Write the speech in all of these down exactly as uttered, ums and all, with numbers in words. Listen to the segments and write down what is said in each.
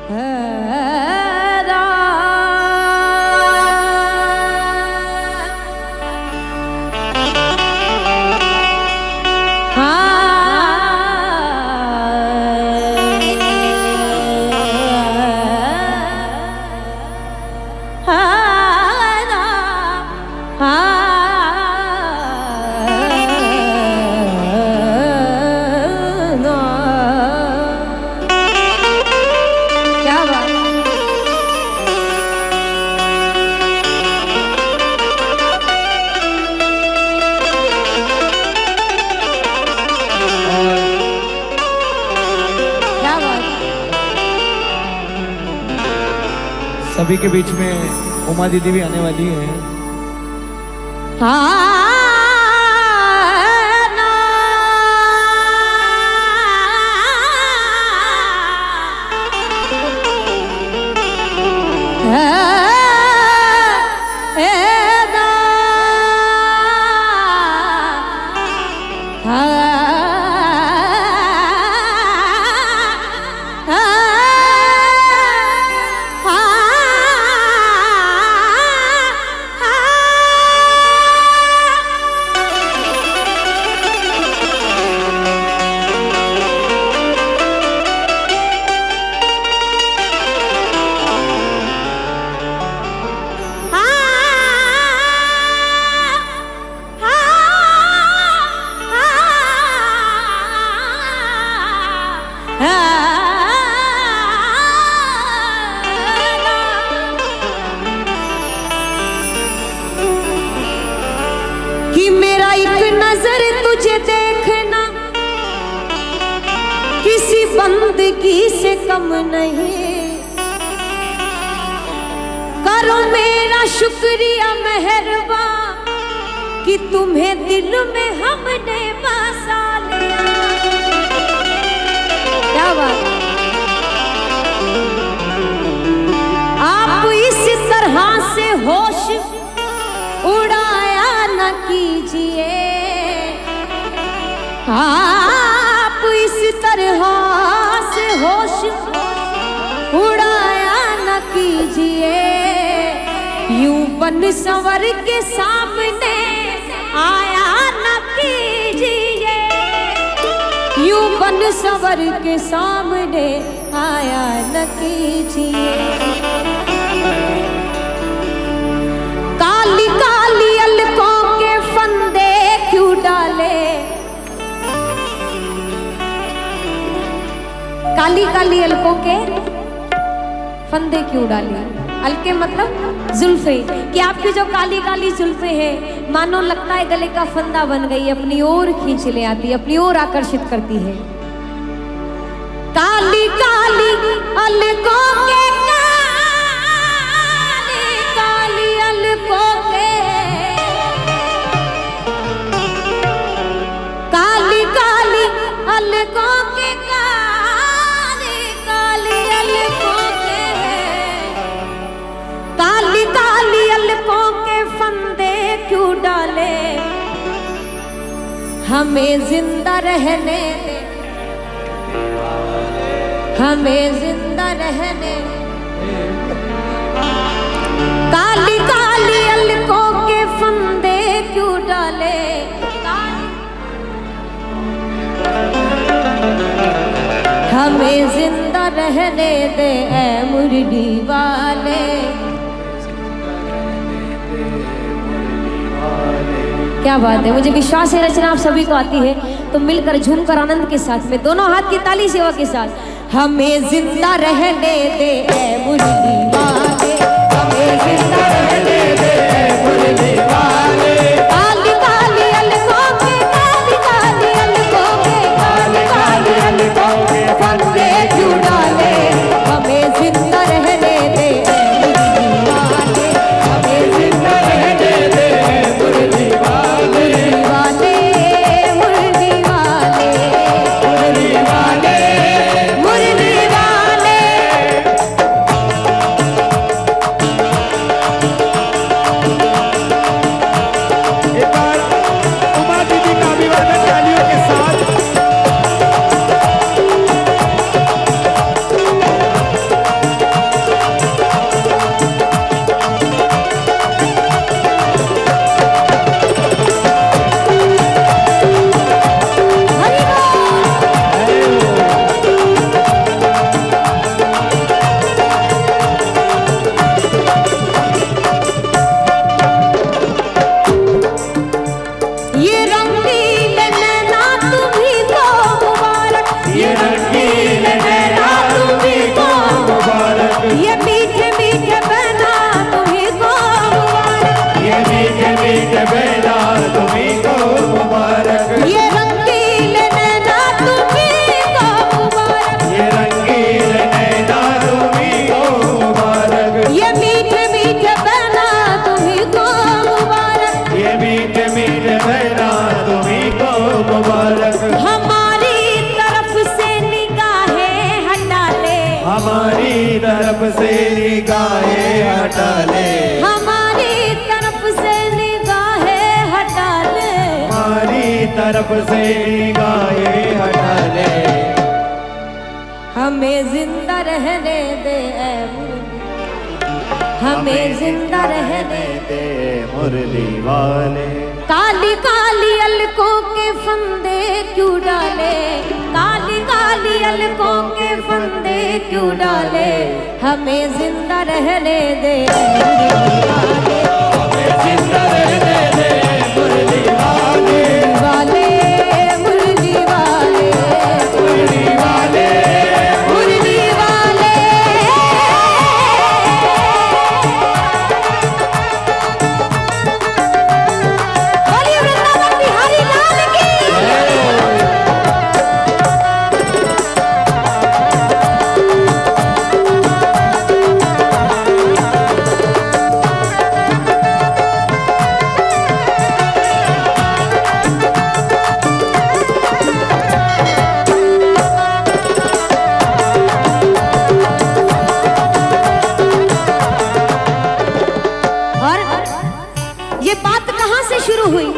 सभी के बीच में उमा दीदी भी आने वाली है। हाँ कि मेरा एक नजर तुझे देखना किसी बंदगी से कम नहीं। करो मेरा शुक्रिया मेहरबा कि तुम्हें दिल में हमने बसा लिया। क्या बात, आप इस तरह से होश उड़ाया न कीजिए, आप इस तरह से होश उड़ाया न कीजिए। यूं बन संवर के सामने आया न कीजिए, यूं बन संवर के सामने आया न कीजिए। काली काली अलकों के फंदे क्यों डाले, काली काली अलकों के फंदे क्यों डाले। अलके मतलब जुल्फे, कि आपकी जो काली काली जुल्फे हैं मानो लगता है गले का फंदा बन गई, अपनी ओर खींच ले आती, अपनी ओर आकर्षित करती है। काली काली अलकों के काली काली अलकों के काली काली अलकों के काली काली अलकों के फंदे क्यों डाले। हमें जिंदा रहने दे, हमें जिंदा रहने। काली काली अलकों के फंदे क्यों डाले, हमें जिंदा रहने दे ऐ मुरली वाले। क्या बात है, मुझे विश्वास है रचना आप सभी को आती है, तो मिलकर झूमकर आनंद के साथ में दोनों हाथ की ताली सेवा के साथ। हमें जिंदा रहने दे ऐ मुरली वाले, हमें जिंदा रहने दे ऐ मुरली वाले। काली काली अलकों के काली काली अलकों के काली काली अलकों के फंदे क्यों डाले। हमें जिंदा रहने दे ऐ मुरली वाले, हमें जिंदा रहने दे ऐ मुरली वाले। मुरली वाले मुरली वाले मुरली वाले मुरली वाले। हमारी तरफ से निगाहें हटा ले, हमारी तरफ से निगाहें हटा ले, हमारी तरफ से निगाहें हटा ले। हमें जिंदा रहने दे ऐ मुरली, हमें जिंदा रहने दे मुरली वाले। काली काली अलकों के फंदे क्यों डाले, काली काली अलकों के फंदे क्यों डाले, हमें जिंदा रहने दे हमें जिंदा रहने दे मुरली वाले, वाले मुरली वाले, मुरली वाले, मुरली वाले। बोलिए वृंदावन बिहारी लाल की। और ये बात कहां से शुरू हुई?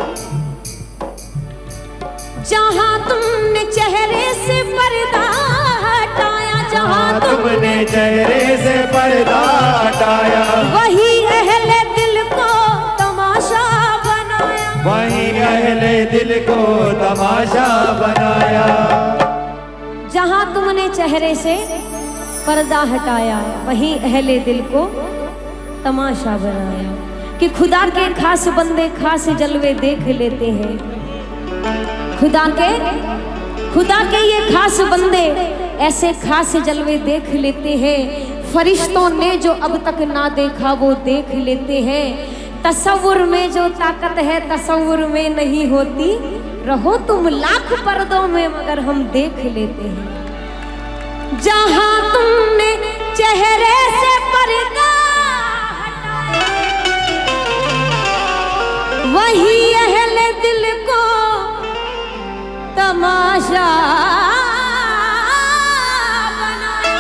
जहां तुमने चेहरे से पर्दा हटाया, जहां तुमने चेहरे से पर्दा हटाया, वही अहले दिल को तमाशा बनाया, वही अहले दिल को तमाशा बनाया। जहां तुमने चेहरे से पर्दा हटाया, वही अहले दिल को तमाशा बनाया। कि खुदा के खास बंदे खास जलवे देख लेते हैं, खुदा के खुदा के ये खास बंदे ऐसे खास जलवे देख लेते हैं। फरिश्तों ने जो अब तक ना देखा वो देख लेते हैं। तसव्वुर में जो ताकत है तसव्वुर में नहीं होती, रहो तुम लाख पर्दों में मगर हम देख लेते हैं। जहां तुमने चेहरे से पर्दा हटाया, वही अहले दिल को तमाशा बनाया।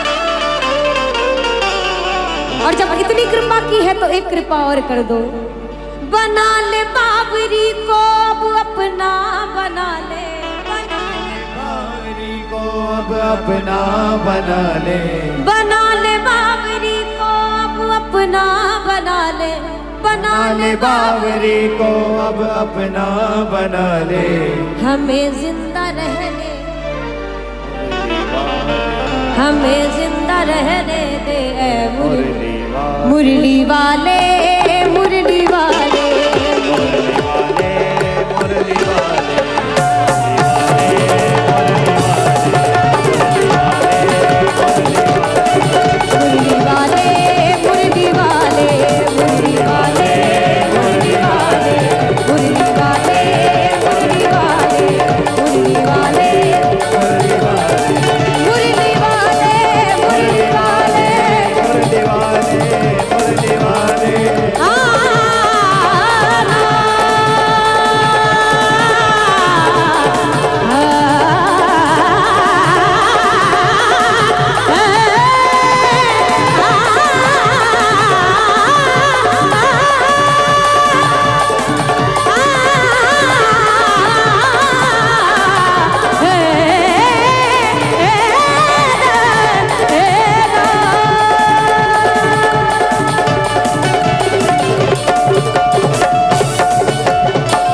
और जब इतनी कृपा की है तो एक कृपा और कर दो, बना ले बाबरी को अब अपना, बना ले, बना ले बाबरी को अब अपना बना ले, बना ले बाबरी को अब अपना, बना ले, बना ले बाबरी को अब अपना बना ले। हमें जिंदा रहने, हमें जिंदा रहने दे ऐ मुरली, मुरली वाले, मुरली वाले, मुरली वाले, मुरली वाले, मुरली वाले, मुरली वाले, मुरली वाले, मुरली वाले, मुरली वाले, मुरली वाले, मुरली वाले, मुरली वाले, मुरली वाले, मुरली वाले, मुरली वाले, मुरली वाले।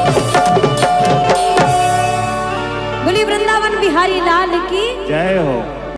बोली वृंदावन बिहारी लाल की जय हो।